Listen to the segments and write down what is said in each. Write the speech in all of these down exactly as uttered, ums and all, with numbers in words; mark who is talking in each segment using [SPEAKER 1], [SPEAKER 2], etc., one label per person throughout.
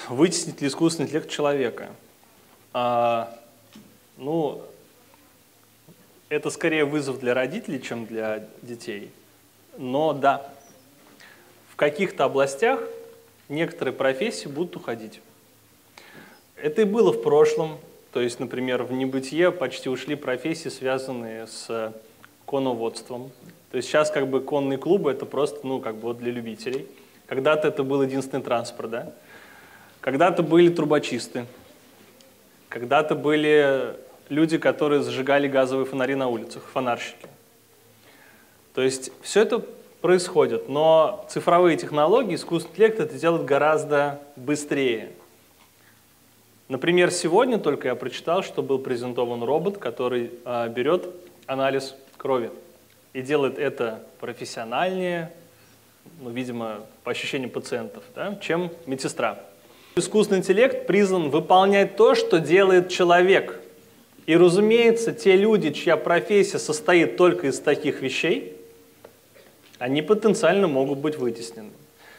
[SPEAKER 1] вытеснит ли искусственный интеллект человека? А, ну, это скорее вызов для родителей, чем для детей. Но да, в каких-то областях некоторые профессии будут уходить. Это и было в прошлом. То есть, например, в небытие почти ушли профессии, связанные с конноводством. То есть сейчас как бы конные клубы — это просто, ну, как бы вот для любителей. Когда-то это был единственный транспорт, да? Когда-то были трубочисты. Когда-то были люди, которые зажигали газовые фонари на улицах, фонарщики. То есть все это происходит, но цифровые технологии, искусственный интеллект это делает гораздо быстрее. Например, сегодня только я прочитал, что был презентован робот, который а, берет анализ крови и делает это профессиональнее, ну, видимо, по ощущениям пациентов, да, чем медсестра. Искусственный интеллект призван выполнять то, что делает человек. И, разумеется, те люди, чья профессия состоит только из таких вещей, они потенциально могут быть вытеснены.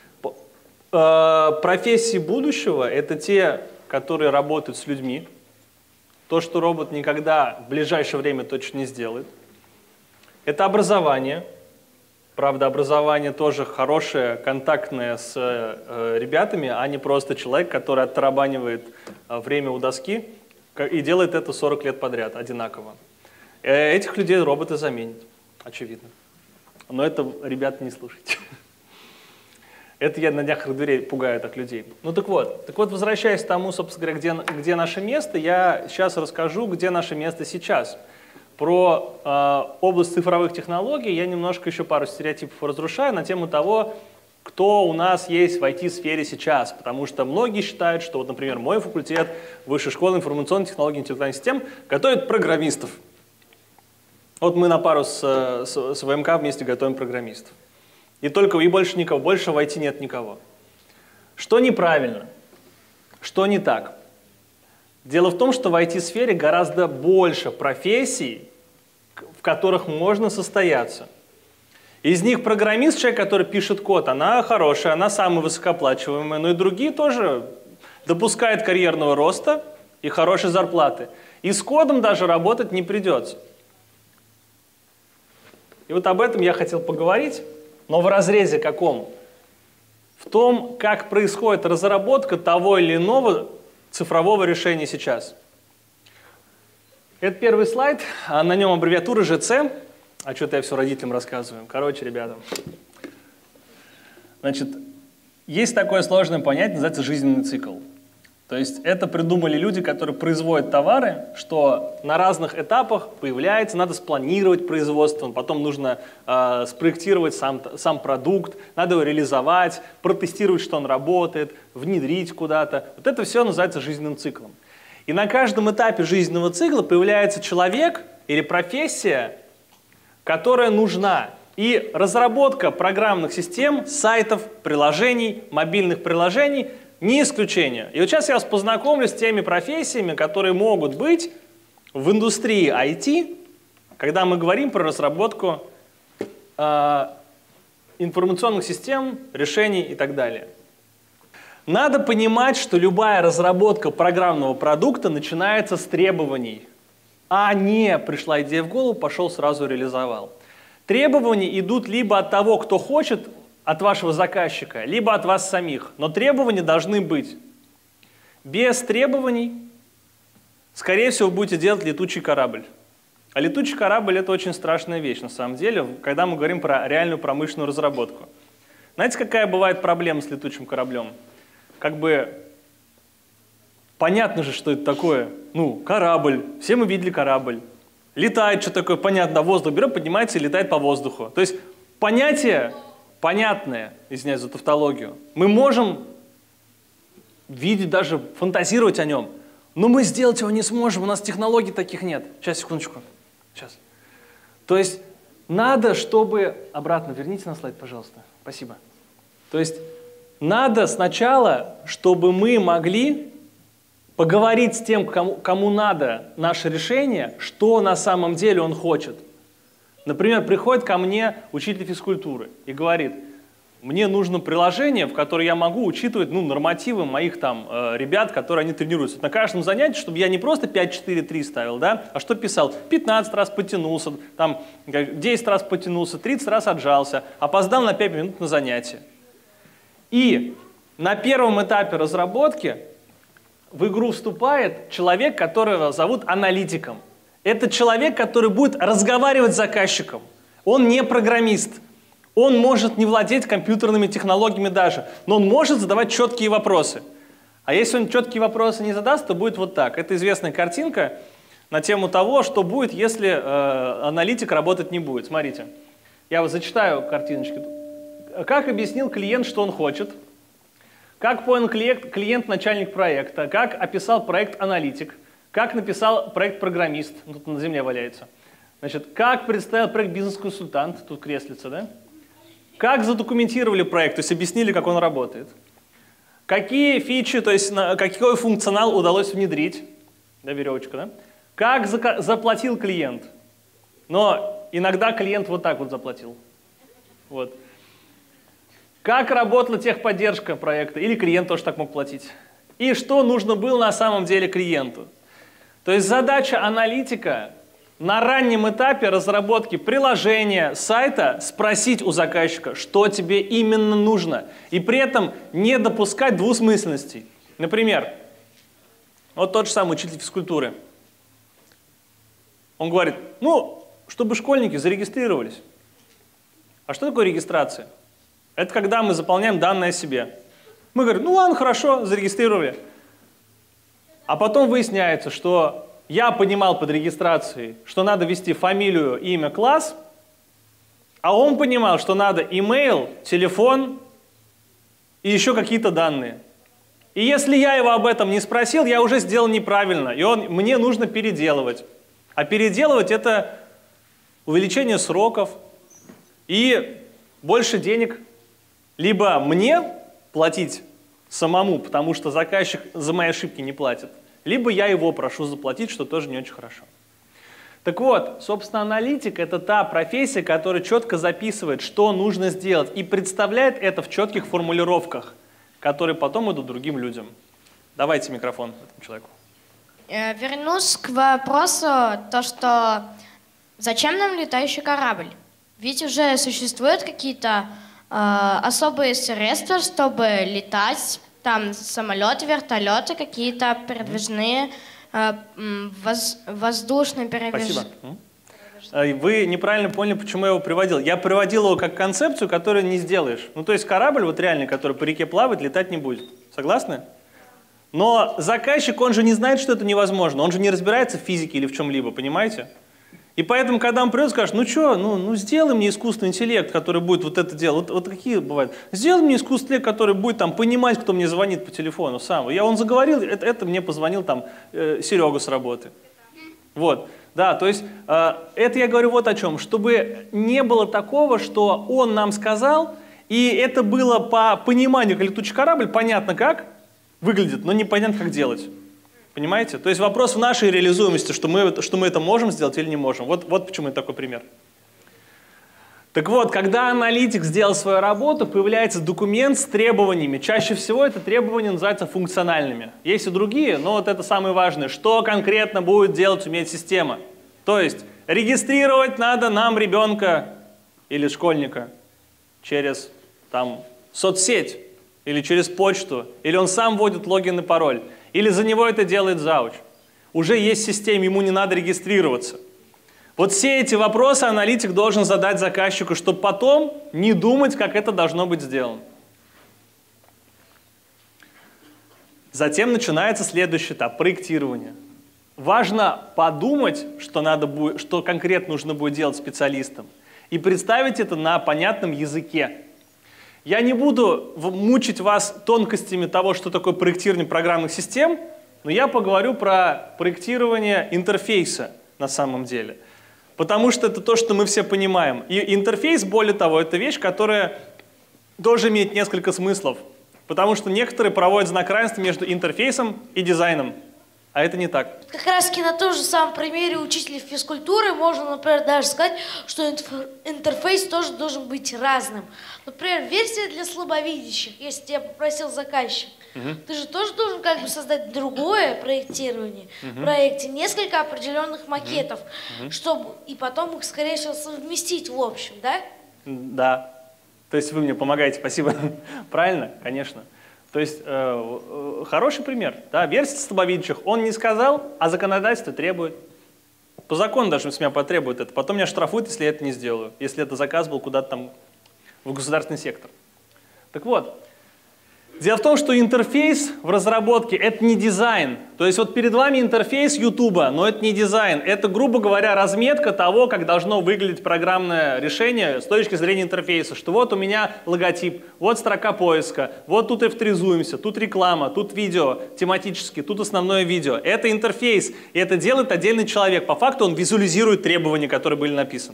[SPEAKER 1] Профессии будущего — это те, которые работают с людьми. То, что робот никогда в ближайшее время точно не сделает. Это образование. Правда, образование тоже хорошее, контактное с э, ребятами, а не просто человек, который оттарабанивает э, время у доски и делает это сорок лет подряд одинаково. Э, этих людей роботы заменят, очевидно. Но это, ребята, не слушайте. Это я на днях дверей пугаю так людей. Ну так вот, так вот, возвращаясь к тому, собственно говоря, где, где наше место, я сейчас расскажу, где наше место сейчас. Про э, область цифровых технологий я немножко еще пару стереотипов разрушаю на тему того, кто у нас есть в ай ти-сфере сейчас. Потому что многие считают, что, вот, например, мой факультет Высшей школы информационных технологий и интеллектуальных систем готовит программистов. Вот мы на пару с, с, с вэ эм ка вместе готовим программистов. И только и больше никого, больше в ай ти нет никого. Что неправильно? Что не так? Дело в том, что в ай ти-сфере гораздо больше профессий, в которых можно состояться. Из них программист, человек, который пишет код, она хорошая, она самая высокооплачиваемая, но и другие тоже допускают карьерного роста и хорошей зарплаты. И с кодом даже работать не придется. И вот об этом я хотел поговорить. Но в разрезе каком? В том, как происходит разработка того или иного цифрового решения сейчас. Это первый слайд, а на нем аббревиатура жэ цэ. А что-то я все родителям рассказываю. Короче, ребята. Значит, есть такое сложное понятие, называется жизненный цикл. То есть это придумали люди, которые производят товары, что на разных этапах появляется, надо спланировать производство, потом нужно э, спроектировать сам, сам продукт, надо его реализовать, протестировать, что он работает, внедрить куда-то. Вот это все называется жизненным циклом. И на каждом этапе жизненного цикла появляется человек или профессия, которая нужна. И разработка программных систем, сайтов, приложений, мобильных приложений – не исключение. И вот сейчас я вас познакомлю с теми профессиями, которые могут быть в индустрии ай ти, когда мы говорим про разработку э, информационных систем, решений и так далее. Надо понимать, что любая разработка программного продукта начинается с требований, а не пришла идея в голову, пошел сразу реализовал. Требования идут либо от того, кто хочет, от вашего заказчика, либо от вас самих. Но требования должны быть. Без требований, скорее всего, будете делать летучий корабль. А летучий корабль — это очень страшная вещь, на самом деле, когда мы говорим про реальную промышленную разработку. Знаете, какая бывает проблема с летучим кораблем? Как бы понятно же, что это такое. Ну, корабль. Все мы видели корабль. Летает, что такое, понятно, воздух берет, поднимается и летает по воздуху. То есть понятие понятное, извиняюсь за тавтологию, мы можем видеть, даже фантазировать о нем, но мы сделать его не сможем, у нас технологий таких нет. Сейчас, секундочку. Сейчас. То есть надо, чтобы... Обратно верните на слайд, пожалуйста. Спасибо. То есть надо сначала, чтобы мы могли поговорить с тем, кому, кому надо наше решение, что на самом деле он хочет. Например, приходит ко мне учитель физкультуры и говорит: мне нужно приложение, в которое я могу учитывать ну, нормативы моих там э, ребят, которые они тренируются. На каждом занятии, чтобы я не просто пять, четыре, три ставил, да, а что писал? пятнадцать раз потянулся, там, десять раз потянулся, тридцать раз отжался, опоздал на пять минут на занятие. И на первом этапе разработки в игру вступает человек, которого зовут аналитиком. Это человек, который будет разговаривать с заказчиком. Он не программист. Он может не владеть компьютерными технологиями даже, но он может задавать четкие вопросы. А если он четкие вопросы не задаст, то будет вот так. Это известная картинка на тему того, что будет, если э, аналитик работать не будет. Смотрите, я вот зачитаю картиночки. Как объяснил клиент, что он хочет? Как понял клиент, клиент начальник проекта? Как описал проект аналитик? Как написал проект программист? Тут на земле валяется. Значит, как представил проект бизнес-консультант? Тут креслица, да? Как задокументировали проект, то есть объяснили, как он работает. Какие фичи, то есть на, какой функционал удалось внедрить. Да, веревочка, да? Как за, заплатил клиент. Но иногда клиент вот так вот заплатил. Вот. Как работала техподдержка проекта, или клиент тоже так мог платить. И что нужно было на самом деле клиенту. То есть задача аналитика на раннем этапе разработки приложения, сайта спросить у заказчика, что тебе именно нужно. И при этом не допускать двусмысленностей. Например, вот тот же самый учитель физкультуры. Он говорит, ну, чтобы школьники зарегистрировались. А что такое регистрация? Это когда мы заполняем данные о себе. Мы говорим, ну ладно, хорошо, зарегистрировали. А потом выясняется, что я понимал под регистрацией, что надо ввести фамилию, имя, класс, а он понимал, что надо имейл, телефон и еще какие-то данные. И если я его об этом не спросил, я уже сделал неправильно, и он, мне нужно переделывать. А переделывать — это увеличение сроков и больше денег. Либо мне платить самому, потому что заказчик за мои ошибки не платит, либо я его прошу заплатить, что тоже не очень хорошо. Так вот, собственно, аналитик — это та профессия, которая четко записывает, что нужно сделать, и представляет это в четких формулировках, которые потом идут другим людям. Давайте микрофон этому человеку.
[SPEAKER 2] Вернусь к вопросу, то, что зачем нам летающий корабль? Ведь уже существуют какие-то э, особые средства, чтобы летать. Там самолеты, вертолеты, какие-то передвижные, э, воз, воздушные передвижения.
[SPEAKER 1] Спасибо. Вы неправильно поняли, почему я его приводил. Я приводил его как концепцию, которую не сделаешь. Ну, то есть корабль вот реальный, который по реке плавает, летать не будет. Согласны? Но заказчик, он же не знает, что это невозможно. Он же не разбирается в физике или в чем-либо, понимаете? И поэтому, когда он придет, скажет, ну что, ну, ну сделай мне искусственный интеллект, который будет вот это делать. Вот, вот какие бывают. Сделай мне искусственный интеллект, который будет там понимать, кто мне звонит по телефону сам. Я, он заговорил, это, это мне позвонил там э, Серега с работы. Вот, да, то есть э, это я говорю вот о чем. Чтобы не было такого, что он нам сказал, и это было по пониманию, как летучий корабль, понятно как выглядит, но непонятно как делать. Понимаете? То есть вопрос в нашей реализуемости, что мы, что мы это можем сделать или не можем. Вот, вот почему это такой пример. Так вот, когда аналитик сделал свою работу, появляется документ с требованиями. Чаще всего это требования называются функциональными. Есть и другие, но вот это самое важное. Что конкретно будет делать, умеет система? То есть регистрировать надо нам ребенка или школьника через там, соцсеть или через почту, или он сам вводит логин и пароль. Или за него это делает зауч. Уже есть система, ему не надо регистрироваться. Вот все эти вопросы аналитик должен задать заказчику, чтобы потом не думать, как это должно быть сделано. Затем начинается следующий этап – проектирование. Важно подумать, что, надо будет, что конкретно нужно будет делать специалистам, и представить это на понятном языке. Я не буду мучить вас тонкостями того, что такое проектирование программных систем, но я поговорю про проектирование интерфейса на самом деле. Потому что это то, что мы все понимаем. И интерфейс, более того, это вещь, которая тоже имеет несколько смыслов. Потому что некоторые проводят знак равенства между интерфейсом и дизайном. А это не так.
[SPEAKER 3] Как раз таки на том же самом примере учителя физкультуры можно, например, даже сказать, что интерфейс тоже должен быть разным. Например, версия для слабовидящих, если тебя попросил заказчик, угу. ты же тоже должен как бы создать другое проектирование угу. в проекте, несколько определенных макетов, угу. чтобы и потом их, скорее всего, совместить в общем, да?
[SPEAKER 1] Да. То есть вы мне помогаете, спасибо. Правильно? Конечно. То есть э, э, хороший пример. Да? Версия слабовидящих он не сказал, а законодательство требует. По закону даже с меня потребует это. Потом меня штрафуют, если я это не сделаю. Если это заказ был куда-то там в государственный сектор. Так вот. Дело в том, что интерфейс в разработке – это не дизайн. То есть вот перед вами интерфейс YouTube, но это не дизайн. Это, грубо говоря, разметка того, как должно выглядеть программное решение с точки зрения интерфейса. Что вот у меня логотип, вот строка поиска, вот тут авторизуемся, тут реклама, тут видео тематически, тут основное видео. Это интерфейс, и это делает отдельный человек. По факту он визуализирует требования, которые были написаны.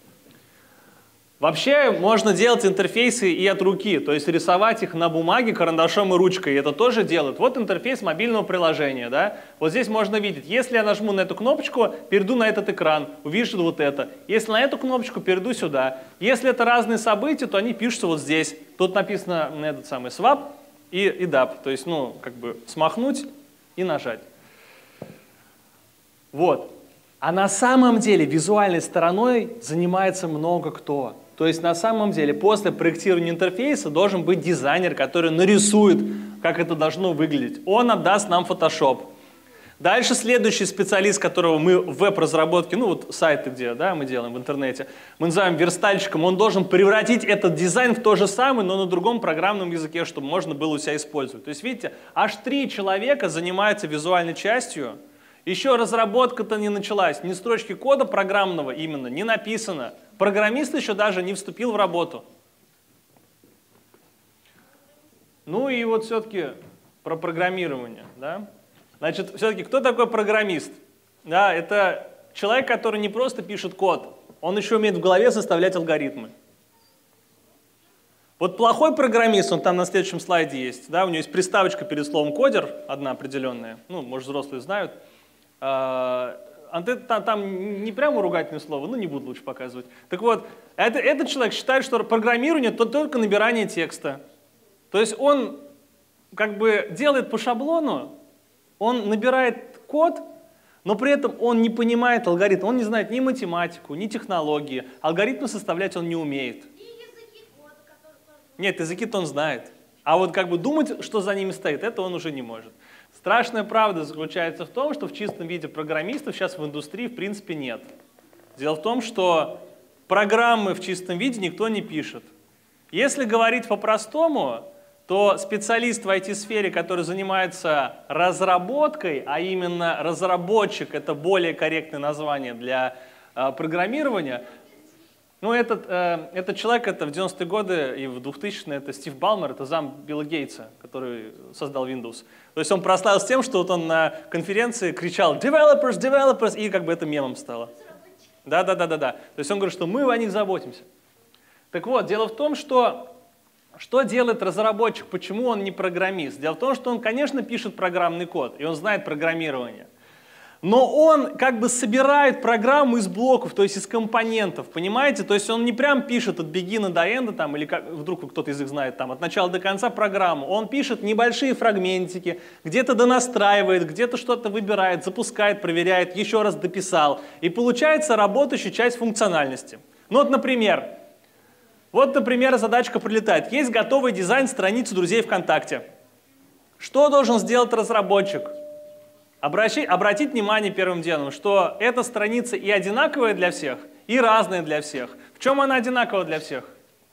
[SPEAKER 1] Вообще можно делать интерфейсы и от руки, то есть рисовать их на бумаге карандашом и ручкой, и это тоже делают. Вот интерфейс мобильного приложения, да? Вот здесь можно видеть, если я нажму на эту кнопочку, перейду на этот экран, увижу вот это. Если на эту кнопочку, перейду сюда. Если это разные события, то они пишутся вот здесь. Тут написано на этот самый swap и, и dap, то есть, ну, как бы смахнуть и нажать. Вот. А на самом деле визуальной стороной занимается много кто. То есть на самом деле после проектирования интерфейса должен быть дизайнер, который нарисует, как это должно выглядеть. Он отдаст нам Photoshop. Дальше следующий специалист, которого мы в веб-разработке, ну вот сайты, где да, мы делаем в интернете, мы называем верстальщиком, он должен превратить этот дизайн в то же самое, но на другом программном языке, чтобы можно было у себя использовать. То есть видите, аж три человека занимаются визуальной частью. Еще разработка-то не началась, ни строчки кода программного именно не написано. Программист еще даже не вступил в работу. Ну и вот все-таки про программирование. Да? Значит, все-таки кто такой программист? Да, это человек, который не просто пишет код, он еще умеет в голове составлять алгоритмы. Вот плохой программист, он там на следующем слайде есть, да, у него есть приставочка перед словом кодер, одна определенная, ну, может, взрослые знают. А, там, там не прямо ругательное слово, ну, не буду лучше показывать. Так вот, это, этот человек считает, что программирование — это только набирание текста. То есть он как бы делает по шаблону, он набирает код, но при этом он не понимает алгоритм, он не знает ни математику, ни технологии, алгоритмы составлять он не умеет. Нет, языки-то он знает. А вот как бы думать, что за ними стоит, это он уже не может. Страшная правда заключается в том, что в чистом виде программистов сейчас в индустрии в принципе нет. Дело в том, что программы в чистом виде никто не пишет. Если говорить по-простому, то специалист в ай ти-сфере, который занимается разработкой, а именно разработчик, это более корректное название для э, программирования, ну, этот, э, этот человек, это в девяностые годы и в двухтысячные, это Стив Балмер, это зам Билла Гейтса, который создал Windows. То есть он прославился тем, что вот он на конференции кричал «developers, developers», и как бы это мемом стало. Да-да-да-да-да. То есть он говорит, что мы о них заботимся. Так вот, дело в том, что что делает разработчик, почему он не программист? Дело в том, что он, конечно, пишет программный код, и он знает программирование. Но он как бы собирает программу из блоков, то есть из компонентов, понимаете? То есть он не прям пишет от бигина до энда, там, или как, вдруг кто-то язык знает, там, от начала до конца программу. Он пишет небольшие фрагментики, где-то донастраивает, где-то что-то выбирает, запускает, проверяет, еще раз дописал. И получается работающая часть функциональности. Ну вот, например, вот, например, задачка прилетает. Есть готовый дизайн страницы друзей ВКонтакте. Что должен сделать разработчик? Обращи, обратить внимание первым делом, что эта страница и одинаковая для всех, и разная для всех. В чем она одинакова для всех?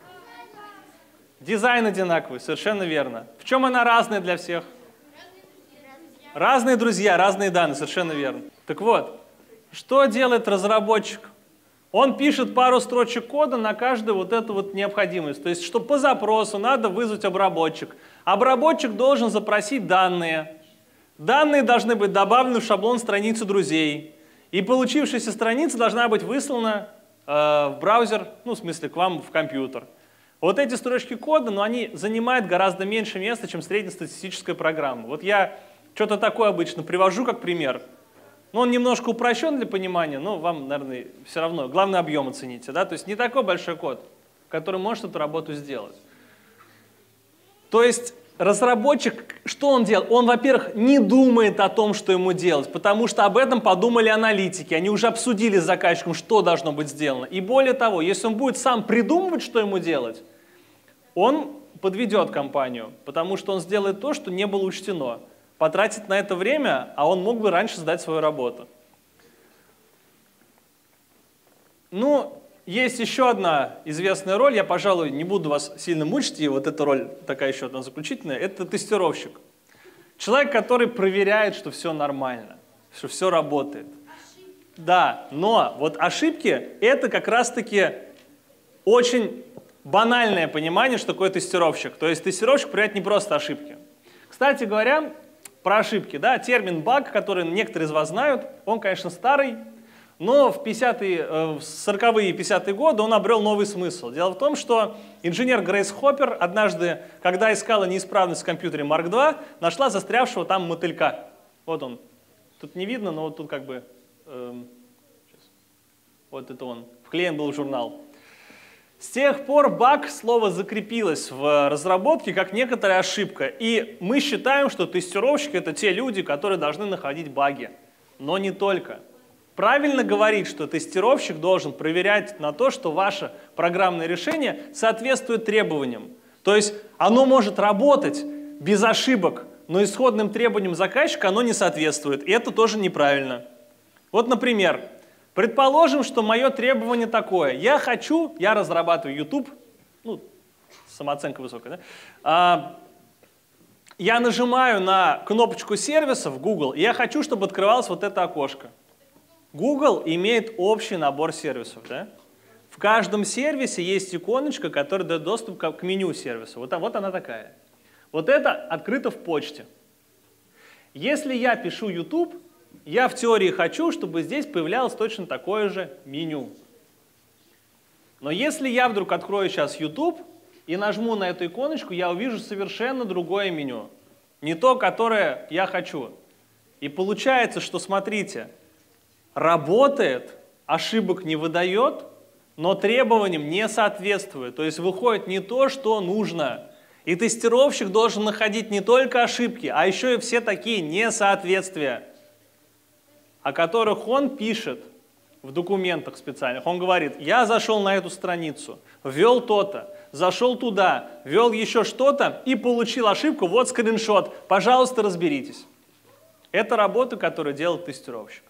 [SPEAKER 1] Дизайн одинаковый, совершенно верно. В чем она разная для всех? Разные друзья, разные данные, совершенно верно. Так вот, что делает разработчик? Он пишет пару строчек кода на каждую вот эту вот необходимость. То есть, что по запросу надо вызвать обработчик. Обработчик должен запросить данные. Данные должны быть добавлены в шаблон страницы друзей. И получившаяся страница должна быть выслана э, в браузер, ну, в смысле, к вам в компьютер. Вот эти строчки кода, но они занимают гораздо меньше места, чем среднестатистическая программа. Вот я что-то такое обычно привожу как пример. Но он немножко упрощен для понимания, но вам, наверное, все равно. Главный объем оцените. Да? То есть не такой большой код, который может эту работу сделать. То есть разработчик, что он делает? Он, во-первых, не думает о том, что ему делать, потому что об этом подумали аналитики. Они уже обсудили с заказчиком, что должно быть сделано. И более того, если он будет сам придумывать, что ему делать, он подведет компанию, потому что он сделает то, что не было учтено. Потратит на это время, а он мог бы раньше сдать свою работу. Ну, есть еще одна известная роль, я, пожалуй, не буду вас сильно мучить, и вот эта роль такая еще одна заключительная, это тестировщик. Человек, который проверяет, что все нормально, что все работает. Да, но вот ошибки — это как раз-таки очень банальное понимание, что такое тестировщик. То есть тестировщик проверяет не просто ошибки. Кстати говоря, про ошибки, да, термин баг, который некоторые из вас знают, он, конечно, старый, но в сороковые и пятидесятые годы он обрел новый смысл. Дело в том, что инженер Грейс Хоппер однажды, когда искала неисправность в компьютере марк два, нашла застрявшего там мотылька. Вот он. Тут не видно, но вот тут как бы... Эм, вот это он. Вклеен был в журнал. С тех пор баг слово закрепилось в разработке как некоторая ошибка. И мы считаем, что тестировщики — это те люди, которые должны находить баги. Но не только. Правильно говорить, что тестировщик должен проверять на то, что ваше программное решение соответствует требованиям. То есть оно может работать без ошибок, но исходным требованиям заказчика оно не соответствует. И это тоже неправильно. Вот, например, предположим, что мое требование такое. Я хочу, я разрабатываю YouTube, ну, самооценка высокая, да? А, я нажимаю на кнопочку сервиса в Google, и я хочу, чтобы открывалось вот это окошко. Google имеет общий набор сервисов. Да? В каждом сервисе есть иконочка, которая дает доступ к меню сервиса. Вот, вот она такая. Вот это открыто в почте. Если я пишу YouTube, я в теории хочу, чтобы здесь появлялось точно такое же меню. Но если я вдруг открою сейчас YouTube и нажму на эту иконочку, я увижу совершенно другое меню. Не то, которое я хочу. И получается, что, смотрите, работает, ошибок не выдает, но требованиям не соответствует. То есть выходит не то, что нужно. И тестировщик должен находить не только ошибки, а еще и все такие несоответствия, о которых он пишет в документах специальных. Он говорит: я зашел на эту страницу, ввел то-то, зашел туда, ввел еще что-то и получил ошибку, вот скриншот, пожалуйста, разберитесь. Это работа, которую делает тестировщик.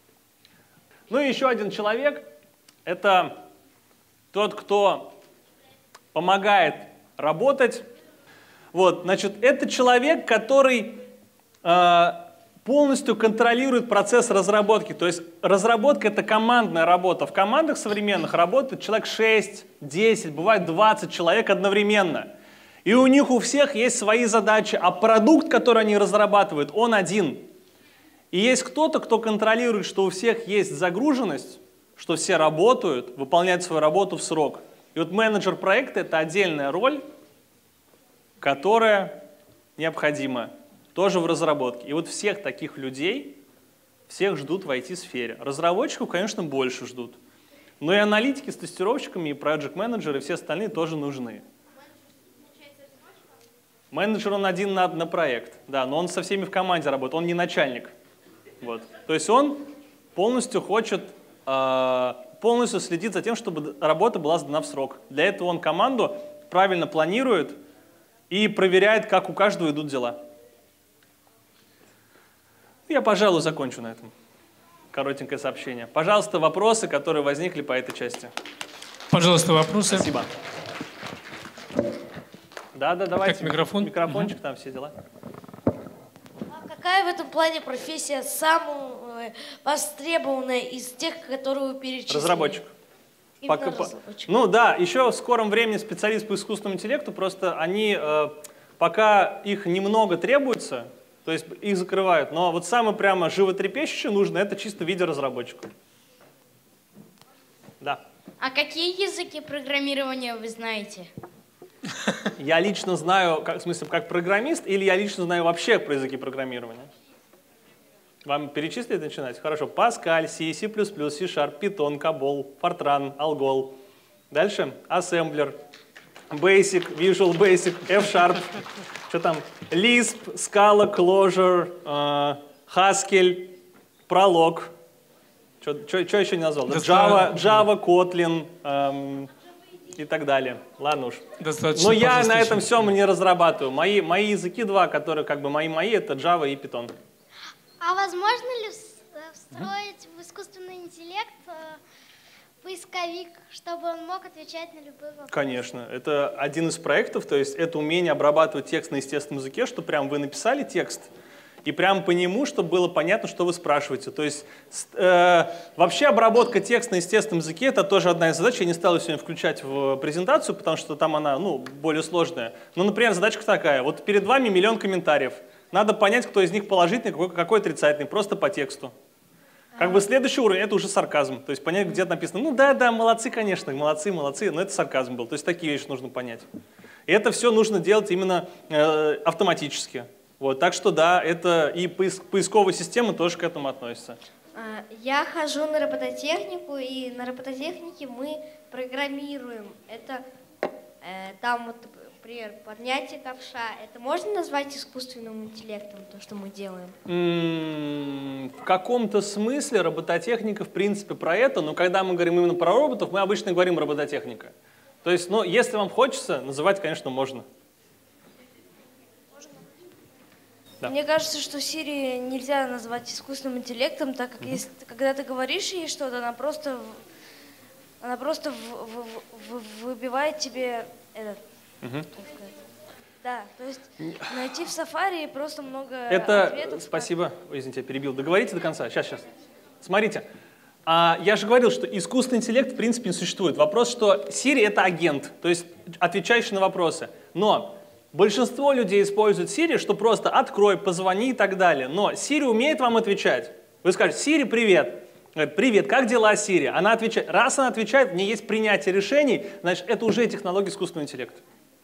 [SPEAKER 1] Ну и еще один человек — это тот, кто помогает работать. Вот, значит, это человек, который э, полностью контролирует процесс разработки. То есть разработка — это командная работа. В командах современных работает человек шесть, десять, бывает двадцать человек одновременно. И у них у всех есть свои задачи, а продукт, который они разрабатывают, он один. И есть кто-то, кто контролирует, что у всех есть загруженность, что все работают, выполняют свою работу в срок. И вот менеджер проекта — это отдельная роль, которая необходима тоже в разработке. И вот всех таких людей, всех ждут в ай ти-сфере. Разработчиков, конечно, больше ждут. Но и аналитики с тестировщиками, и проект-менеджеры, и все остальные тоже нужны. Менеджер, он один на, на проект, да, но он со всеми в команде работает, он не начальник. Вот. То есть он полностью хочет, э, полностью следит за тем, чтобы работа была сдана в срок. Для этого он команду правильно планирует и проверяет, как у каждого идут дела. Я, пожалуй, закончу на этом. Коротенькое сообщение. Пожалуйста, вопросы, которые возникли по этой части.
[SPEAKER 4] Пожалуйста, вопросы.
[SPEAKER 1] Спасибо. Да, да, давайте.
[SPEAKER 4] Так, микрофон.
[SPEAKER 1] Микрофончик,
[SPEAKER 4] угу.
[SPEAKER 1] Там все дела.
[SPEAKER 3] А какая в этом плане профессия самая востребованная из тех, которые вы перечислили?
[SPEAKER 1] Разработчик. Пока,
[SPEAKER 3] разработчик.
[SPEAKER 1] Ну да, еще в скором времени специалист по искусственному интеллекту, просто они, э, пока их немного требуется, то есть их закрывают, но вот самое прямо животрепещущее нужно, это чисто видеоразработчик. Да.
[SPEAKER 2] А какие языки программирования вы знаете?
[SPEAKER 1] Я лично знаю, как, в смысле, как программист, или я лично знаю вообще про языки программирования? Вам перечислить начинать? Хорошо. Pascal, C, C++, C-Sharp, Python, Cobol, Fortran, Algol. Дальше. Assembler, Basic, Visual Basic, F-Sharp. Что там? Lisp, Scala, Clojure, э, Haskell, Prolog. Что еще не назвал? Java, Java, Kotlin эм, и так далее. Ладно уж.
[SPEAKER 4] Достаточно.
[SPEAKER 1] Но я на этом всем не разрабатываю. Мои, мои языки два, которые как бы мои-мои, это Java и Python.
[SPEAKER 5] А возможно ли встроить в искусственный интеллект поисковик, чтобы он мог отвечать на любые вопросы?
[SPEAKER 1] Конечно. Это один из проектов, то есть это умение обрабатывать текст на естественном языке, что прям вы написали текст, и прямо по нему, чтобы было понятно, что вы спрашиваете. То есть э, вообще обработка текста на естественном языке — это тоже одна из задач. Я не стал ее сегодня включать в презентацию, потому что там она ну, более сложная. Ну, например, задачка такая. Вот перед вами миллион комментариев. Надо понять, кто из них положительный, какой, какой отрицательный, просто по тексту. Как бы следующий уровень — это уже сарказм. То есть понять, где написано, ну да, да, молодцы, конечно, молодцы, молодцы, но это сарказм был. То есть такие вещи нужно понять. И это все нужно делать именно э, автоматически. Вот, так что да, это и поисковые системы тоже к этому относятся.
[SPEAKER 6] Я хожу на робототехнику, и на робототехнике мы программируем. Это э, там, вот, например, поднятие ковша. Это можно назвать искусственным интеллектом, то, что мы делаем?
[SPEAKER 1] М-м, в каком-то смысле робототехника, в принципе, про это, но когда мы говорим именно про роботов, мы обычно говорим робототехника. То есть, ну, если вам хочется, называть, конечно, можно. Да.
[SPEAKER 3] Мне кажется, что Siri нельзя назвать искусственным интеллектом, так как
[SPEAKER 1] Mm-hmm.
[SPEAKER 3] если, когда ты говоришь ей что-то, она просто, она просто в, в, в, выбивает тебе этот,
[SPEAKER 1] Mm-hmm.
[SPEAKER 3] как сказать. Да, то есть найти в Safari просто много
[SPEAKER 1] Это,
[SPEAKER 3] ответов.
[SPEAKER 1] спасибо, ой, извините, я перебил. Договорите до конца? Сейчас, сейчас. Смотрите, а, я же говорил, что искусственный интеллект в принципе не существует. Вопрос, что Siri — это агент, то есть отвечающий на вопросы. Но большинство людей используют Siri, что просто открой, позвони и так далее. Но Siri умеет вам отвечать. Вы скажете: Siri, привет. Говорит: привет, как дела, Siri? Она отвечает. Раз она отвечает, в ней есть принятие решений, значит, это уже технология искусственного интеллекта.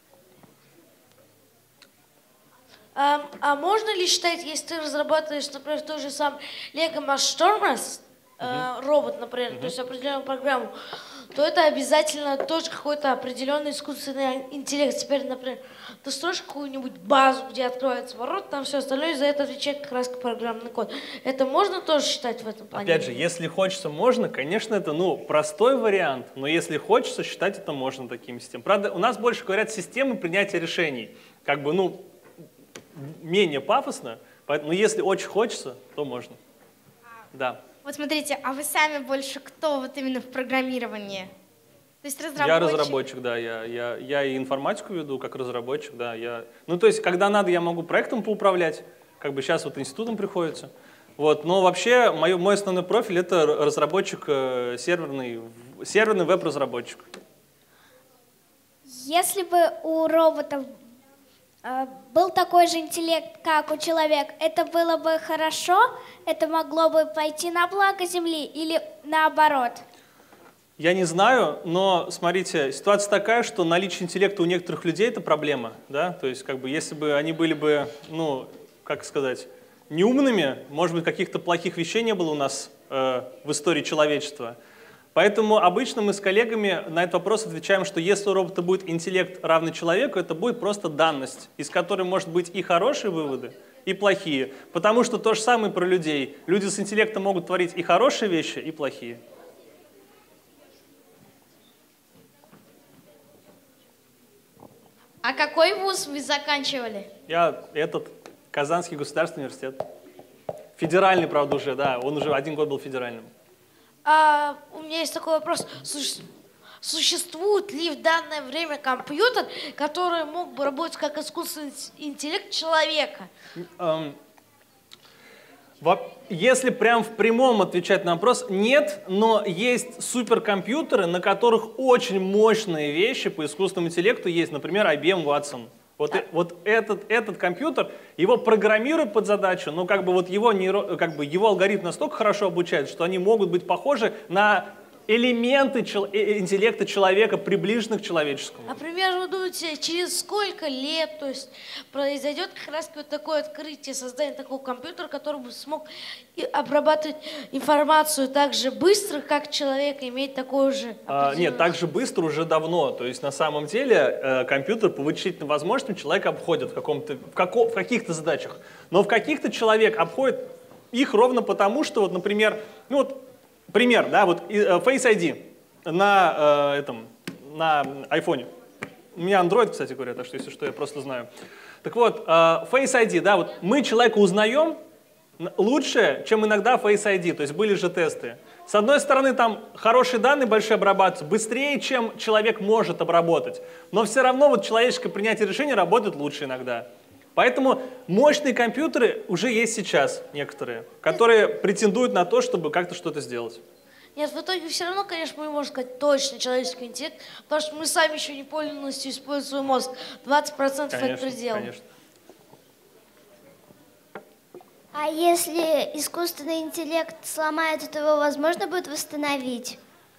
[SPEAKER 3] А, а можно ли считать, если ты разрабатываешь, например, тот же сам Lego Mastermas, э, робот, например, то есть определенную программу, то это обязательно тоже какой-то определенный искусственный интеллект. Теперь, например, ты строишь какую-нибудь базу, где откроется ворот, там все остальное, и за это отвечает как раз программный код. Это можно тоже считать в этом плане?
[SPEAKER 1] Опять же, если хочется, можно. Конечно, это ну, простой вариант, но если хочется, считать это можно таким системами. Правда, у нас больше говорят системы принятия решений. Как бы, ну, менее пафосно, поэтому, но если очень хочется, то можно. Да.
[SPEAKER 2] Вот смотрите, а вы сами больше кто вот именно в программировании? То есть разработчик?
[SPEAKER 1] Я разработчик, да. Я, я, я и информатику веду как разработчик, да. Я, ну, то есть, когда надо, я могу проектом поуправлять, как бы сейчас вот институтом приходится. Вот, но вообще мой, мой основной профиль — это разработчик э, серверный, серверный веб-разработчик.
[SPEAKER 5] Если бы у роботов э, был такой же интеллект, как у человека, это было бы хорошо? Это могло бы пойти на благо Земли или наоборот?
[SPEAKER 1] Я не знаю, но смотрите, ситуация такая, что наличие интеллекта у некоторых людей — это проблема, да, то есть как бы если бы они были бы, ну, как сказать, неумными, может быть, каких-то плохих вещей не было у нас э, в истории человечества. Поэтому обычно мы с коллегами на этот вопрос отвечаем, что если у робота будет интеллект равный человеку, это будет просто данность, из которой может быть и хорошие выводы, и плохие. Потому что то же самое про людей. Люди с интеллектом могут творить и хорошие вещи, и плохие.
[SPEAKER 2] А какой вуз вы заканчивали?
[SPEAKER 1] Я этот, Казанский государственный университет. Федеральный, правда, уже, да, он уже один год был федеральным.
[SPEAKER 3] А, у меня есть такой вопрос. Суще- Существует ли в данное время компьютер, который мог бы работать как искусственный интеллект человека?
[SPEAKER 1] Эм, во- Если прям в прямом отвечать на вопрос, нет, но есть суперкомпьютеры, на которых очень мощные вещи по искусственному интеллекту есть, например, ай би эм Watson. Вот, э- вот этот, этот компьютер, его программируют под задачу, но как бы вот его, нейро, как бы его алгоритм настолько хорошо обучает, что они могут быть похожи на элементы интеллекта человека приближены к человеческому.
[SPEAKER 3] Например, вы думаете, через сколько лет, то есть произойдет как раз вот такое открытие, создание такого компьютера, который бы смог обрабатывать информацию так же быстро, как человек, иметь такое же...
[SPEAKER 1] А, нет, так же быстро уже давно. То есть на самом деле э, компьютер по вычислительным возможностям человека обходит в, каком-то, в, како, в каких-то задачах. Но в каких-то человек обходит их ровно потому, что, вот, например, ну вот, пример, да, вот Face ай ди на, э, этом, на айфоне. У меня Android, кстати говоря, так что, если что, я просто знаю. Так вот, э, Face ай ди, да, вот мы человека узнаем лучше, чем иногда Face ай ди, то есть были же тесты. С одной стороны, там хорошие данные большие обрабатываются, быстрее, чем человек может обработать, но все равно вот человеческое принятие решений работает лучше иногда. Поэтому мощные компьютеры уже есть сейчас некоторые, которые претендуют на то, чтобы как-то что-то сделать.
[SPEAKER 3] Нет, в итоге все равно, конечно, мы можем сказать точно человеческий интеллект, потому что мы сами еще не полностью используем свой мозг. двадцать процентов это предел.
[SPEAKER 1] Конечно.
[SPEAKER 5] А если искусственный интеллект сломается, то его возможно будет восстановить?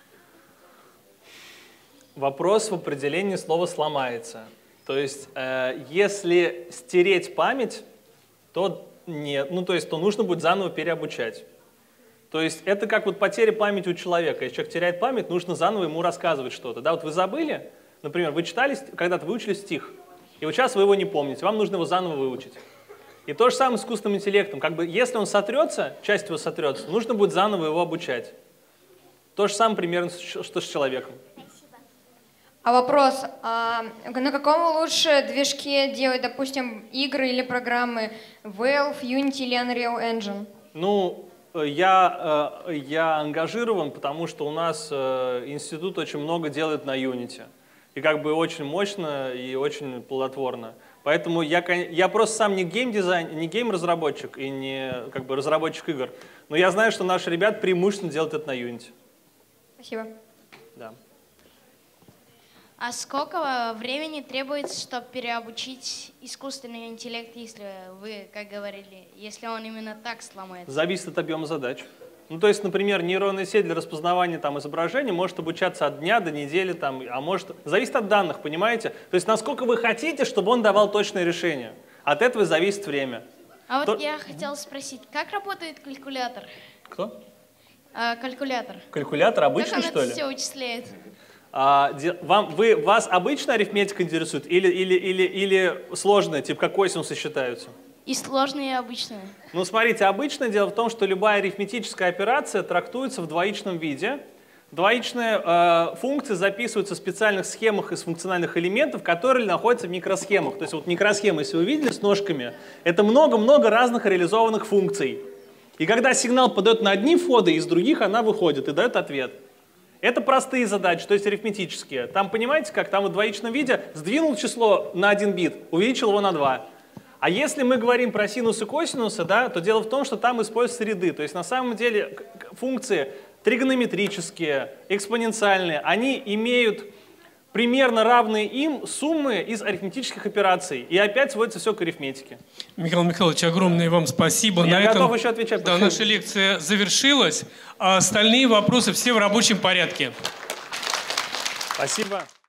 [SPEAKER 1] Вопрос в определении слова «сломается». То есть, э, если стереть память, то нет, ну то есть, то нужно будет заново переобучать. То есть, это как вот потеря памяти у человека. Если человек теряет память, нужно заново ему рассказывать что-то. Да, вот вы забыли, например, вы читали, когда-то выучили стих, и вот сейчас вы его не помните, вам нужно его заново выучить. И то же самое с искусственным интеллектом. Как бы, если он сотрется, часть его сотрется, нужно будет заново его обучать. То же самое примерно, что с человеком.
[SPEAKER 7] А вопрос, а на каком лучше движке делать, допустим, игры или программы? Valve, Unity или Unreal Engine?
[SPEAKER 1] Ну, я, я ангажирован, потому что у нас институт очень много делает на Unity. И как бы очень мощно и очень плодотворно. Поэтому я, я просто сам не геймдизайн, не гейм-разработчик и не как бы разработчик игр. Но я знаю, что наши ребята преимущественно делают это на Unity.
[SPEAKER 7] Спасибо.
[SPEAKER 1] Да.
[SPEAKER 2] А сколько времени требуется, чтобы переобучить искусственный интеллект, если вы, как говорили, если он именно так сломается?
[SPEAKER 1] Зависит от объема задач. Ну, то есть, например, нейронная сеть для распознавания там, изображений может обучаться от дня до недели, там, а может... Зависит от данных, понимаете? То есть, насколько вы хотите, чтобы он давал точное решение. От этого зависит время.
[SPEAKER 2] А вот
[SPEAKER 1] То...
[SPEAKER 2] я хотела спросить, как работает калькулятор?
[SPEAKER 1] Кто?
[SPEAKER 2] А, калькулятор.
[SPEAKER 1] Калькулятор обычный,
[SPEAKER 2] как
[SPEAKER 1] что
[SPEAKER 2] он
[SPEAKER 1] ли?
[SPEAKER 2] это все вычисляет?
[SPEAKER 1] А, вам, вы, вас обычная арифметика интересует или, или, или, или сложная, типа как косинусы считаются?
[SPEAKER 2] И сложные, и обычные.
[SPEAKER 1] Ну, смотрите, обычное дело в том, что любая арифметическая операция трактуется в двоичном виде. Двоичные э, функции записываются в специальных схемах из функциональных элементов, которые находятся в микросхемах. То есть вот микросхемы, если вы видели с ножками, это много-много разных реализованных функций. И когда сигнал подает на одни входы, из других она выходит и дает ответ. Это простые задачи, то есть арифметические. Там, понимаете, как там в двоичном виде сдвинул число на один бит, увеличил его на два. А если мы говорим про синусы и косинусы, да, то дело в том, что там используются ряды. То есть на самом деле функции тригонометрические, экспоненциальные, они имеют примерно равные им суммы из арифметических операций. И опять сводится все к арифметике.
[SPEAKER 4] Михаил Михайлович, огромное вам спасибо.
[SPEAKER 1] Я
[SPEAKER 4] на
[SPEAKER 1] готов
[SPEAKER 4] этом,
[SPEAKER 1] еще отвечать.
[SPEAKER 4] Да, наша лекция завершилась, а остальные вопросы все в рабочем порядке.
[SPEAKER 1] Спасибо.